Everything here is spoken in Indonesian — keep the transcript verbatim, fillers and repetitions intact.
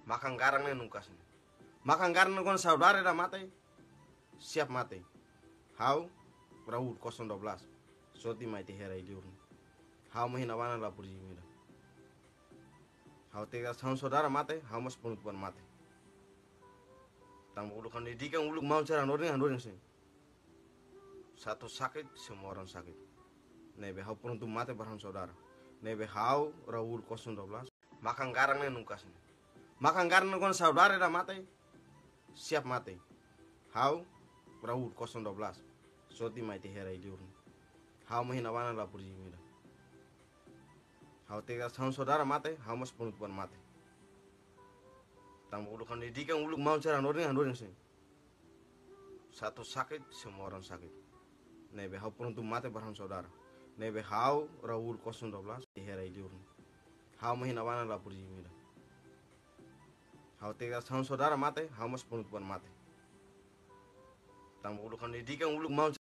Makan garang nih nungkas nih. Makan garang kon saudara dah mati. Siap mati. Hau Raul nol dua belas. Soti mai te herai diurni. Hau mahina wana la purji mira. Hau te sang saudara mati, hau mas penutupan mati. Tang uluk kan didikan uluk mau cara noring anoring sih. Satu sakit semua orang sakit. Nebe hau penutup mati barang saudara. Nebe hau Raul nol dua belas. Makan garang nih nungkas nih. Makan garang kon saudara dah mati. Siap mati. Hau Raul nol dua belas. Soti mai te herai diurni. Hau mahina wana la purji mira. Hau te sang saudara mati, hau mas penutupan mati. Tang uluk kan didikan uluk mau cara noring anoring sih. Satu sakit semua orang sakit. Nebe hau penutup mati barang saudara. Nebe hau Raul nol dua belas te herai diurni. Hau mahina wana la purji mira. Hau te sang saudara mati, hau mas penutupan mati. Tang uluk kan didikan uluk mau